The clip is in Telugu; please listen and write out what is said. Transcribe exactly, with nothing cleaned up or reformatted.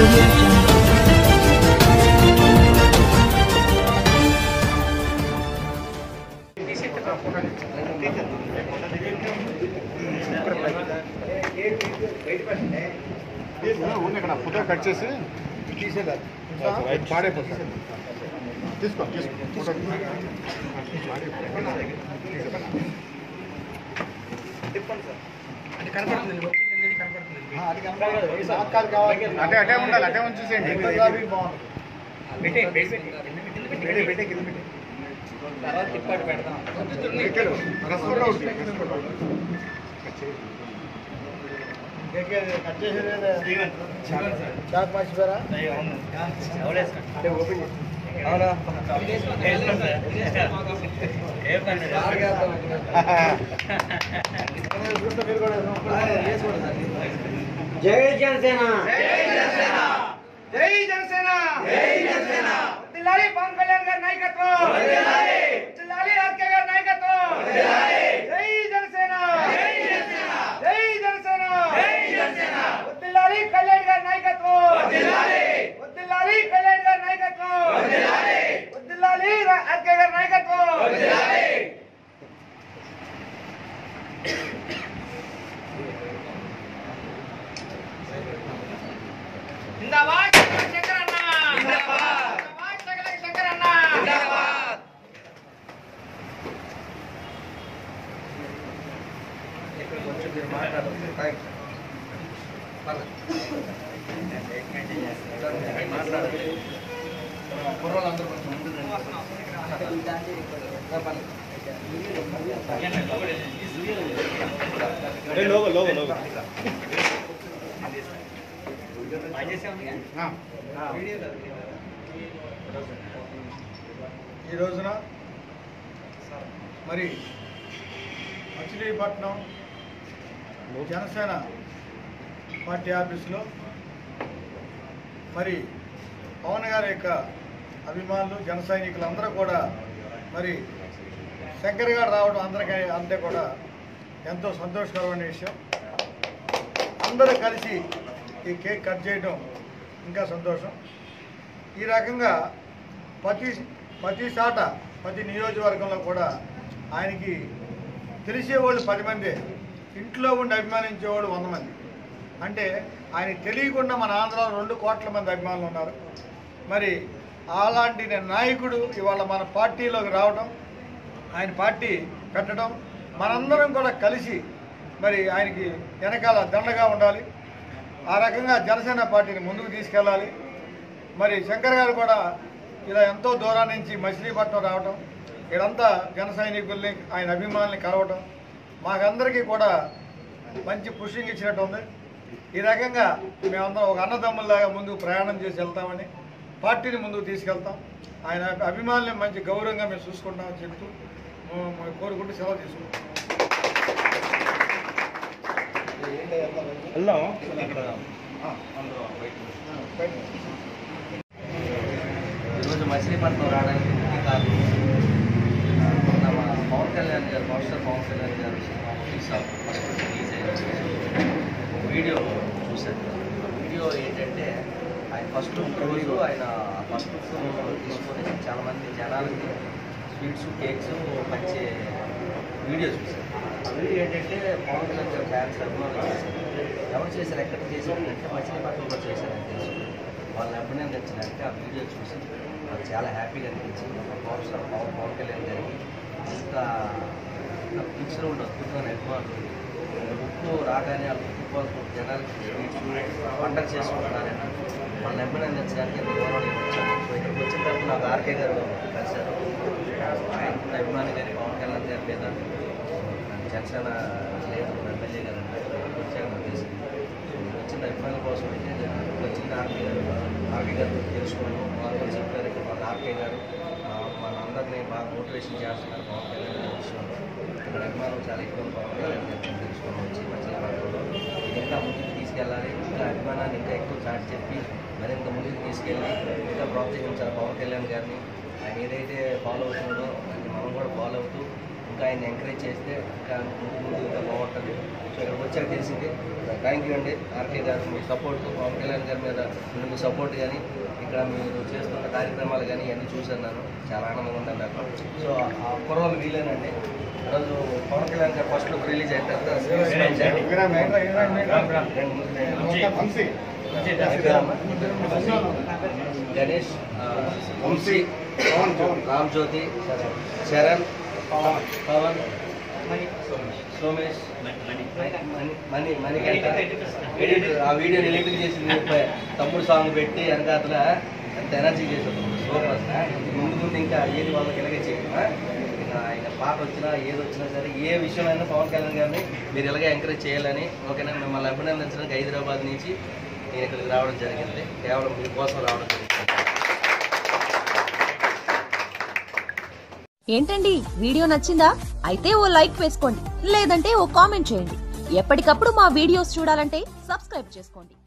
audio jungle. ఫోటో కట్ చేసి తీసేదా పాడైపోతుంది తీసుకో తీసుకో అటే అటే ఉండాలి అటే ఉంచేసేయండి చాక్ మర్చిపోయారా అవునా జై జనసేన జై జనసేన జై జనసేన జిల్లాలి పవన్ కళ్యాణ్ గారి నాయకత్వం జిల్లాలి జిల్లాలి ఆర్కే గారి నాయకత్వం జిల్లాలి జై జనసేన జై జనసేన జై జనసేన జై జనసేన జిల్లాలి కళ్యాణ్ గారి నాయకత్వం జిల్లాలి జిల్లాలి కళ్యాణ్ గారి నాయకత్వం జిల్లాలి జిల్లాలి ఆర్కే గారి నాయకత్వం జిల్లాలి జిందాబాద్ శంకరన్న జిందాబాద్ జిందాబాద్ సకల శంకరన్న జిందాబాద్ ఇక్కడ కొంచెం మీరు మాట్లాడండి థాంక్స్ మాట్లాడండి కుర్రోళ్ళందరూ కొంచెం ముందు రండి లోగో లోగో లోగో ఈ రోజున మరి మచిలీపట్నం జనసేన పార్టీ ఆఫీసులో మరి పవన్ గారి యొక్క అభిమానులు జన సైనికులు అందరూ కూడా మరి శంకర్ గారు రావడం అందరికీ అంతే కూడా ఎంతో సంతోషకరమైన విషయం. అందరూ కలిసి ఈ కేక్ కట్ చేయడం ఇంకా సంతోషం. ఈ రకంగా ప్రతి ప్రతి చాట ప్రతి నియోజకవర్గంలో కూడా ఆయనకి తెలిసేవాళ్ళు పది మంది, ఇంట్లో ఉండి అభిమానించేవాళ్ళు వంద మంది. అంటే ఆయన తెలియకుండా మన ఆంధ్రాలో రెండు కోట్ల మంది అభిమానులు ఉన్నారు. మరి అలాంటి నాయకుడు ఇవాళ మన పార్టీలోకి రావడం, ఆయన పార్టీ పెట్టడం, మనందరం కూడా కలిసి మరి ఆయనకి వెనకాల దండగా ఉండాలి. ఆ రకంగా జనసేన పార్టీని ముందుకు తీసుకెళ్ళాలి. మరి శంకర్ గారు కూడా ఇలా ఎంతో దూరం నుంచి మచిలీపట్నం రావడం, ఇదంతా జన సైనికుల్ని ఆయన అభిమానుల్ని కలవటం మాకందరికీ కూడా మంచి పుషింగ్ ఇచ్చినట్టు ఉంది. ఈ రకంగా మేమందరం ఒక అన్నదమ్ముల్లాగా ముందుకు ప్రయాణం చేసి వెళ్తామని, పార్టీని ముందుకు తీసుకెళ్తాం. ఆయన అభిమానుల్ని మంచి గౌరవంగా మేము చూసుకుంటామని చెప్తూ కోరుకుంటూ సెలవు తీసుకుంటాం. ఈరోజు మచిలీపట్నం రావడానికి ముఖ్య కారణం మన పవన్ కళ్యాణ్ గారు master Pawan Kalyan garu first release అయిన వీడియో చూశాను. వీడియో ఏంటంటే ఆయన ఫస్ట్ రోజు ఆయన ఫస్ట్ తీసుకొని చాలామంది జనాలకి స్వీట్స్ కేక్స్ మంచి వీడియో చూశారు. ఆ వీడియో ఏంటంటే పవన్ కళ్యాణ్ గారు ఫ్యాన్స్ అభిమానులు చేశారు. ఎవరు చేశారు, ఎక్కడ చేశారు అంటే మచిలీపట్నంలో చేశారని తెలుసు. వాళ్ళని అభినందించడానికి ఆ వీడియో చూసి నాకు చాలా హ్యాపీగా అనిపించింది. పవన్ స్టార్ పవన్ పవన్ కళ్యాణ్ గారికి ఇంత పిక్చర్ ఉండే అద్భుతమైన అభిమానులు ఉప్పు రాగానే ఆ ఉప్పు జనాలకి స్వీట్స్ వంటలు చేసుకుంటున్నారని వాళ్ళని అభినందించడానికి ఎంత దూరం వచ్చాను. సో ఇక్కడికి వచ్చిన తర్వాత నాకు ఆర్కే గారు కలిశారు. ఆయన అభిమాని గారి పవన్ కళ్యాణ్ గారి మీద జనసేన లేదు ఎమ్మెల్యే గారు వచ్చాక నాకు తెలిసింది. వచ్చిన అభిమానుల కోసం అయితే వచ్చిన ఆర్కే గారు ఆర్కే గారు తెలుసుకోవడం వాళ్ళు చెప్పారు. ఇక్కడ మాకు ఆర్కే గారు మన అందరినీ బాగా మోటివేషన్ చేస్తున్నారు పవన్ కళ్యాణ్ గారి విషయంలో. ఇక్కడ అభిమానులు చాలా ఎక్కువ పవన్ కళ్యాణ్ గారిని తెలుసుకొని వచ్చి మచిలీపట్నంలో ఇంకా ముందుకు తీసుకెళ్ళాలి. ఇంకా అభిమానాన్ని ఇంకా ఎక్కువ చాటి చెప్పి మరింత ముందుకు తీసుకెళ్ళి ఇంకా ప్రోత్సహించాలి పవన్ కళ్యాణ్ గారిని. ఆయన ఏదైతే ఫాలో అవుతున్నాడో అది మనం కూడా ఫాలో అవుతూ ఇంకా ఆయన ఎంకరేజ్ చేస్తే ఇంకా ముందు ముందు ఇంకా బాగుంటుంది. సో ఇక్కడికి వచ్చాక తెలిసింది. థ్యాంక్ యూ అండి ఆర్కే గారు, మీ సపోర్ట్ పవన్ కళ్యాణ్ గారి మీద మీ సపోర్ట్ కానీ ఇక్కడ మీరు చేస్తున్న కార్యక్రమాలు కానీ అన్నీ చూశాను. నేను చాలా ఆనందంగా ఉన్నాను నాకు. సో ఆ కుర్రోలు వీలేనండి. ఈరోజు Pawan Kalyan garu first look release అయిన తర్వాత గణేష్, వంశీ, రామ్ జ్యోతి, చరణ్, పవన్, సోమేష్, మనీ మనీ ఎడిట్ ఆ వీడియోని ఎడిట్ చేసి తమ్ముడు సాంగ్ పెట్టి వెనకాతల అంత ఎనర్జీ చేశారు. సూపర్. ముందు ముందు ఇంకా ఏది వాళ్ళకి ఇలాగే చేయాలి. ఇంకా ఆయన పాట వచ్చినా ఏది వచ్చినా సరే ఏ విషయమైనా పవన్ కళ్యాణ్ గారిని మీరు ఇలాగే ఎంకరేజ్ చేయాలని ఓకేనా మిమ్మల్ని అభినందించడానికి హైదరాబాద్ నుంచి నేను ఇక్కడికి రావడం జరిగింది. కేవలం మీకోసం రావడం జరిగింది. ఏంటండి వీడియో నచ్చిందా? అయితే ఓ లైక్ వేసుకోండి, లేదంటే ఓ కామెంట్ చేయండి. ఎప్పటికప్పుడు మా వీడియోస్ చూడాలంటే సబ్స్క్రైబ్ చేసుకోండి.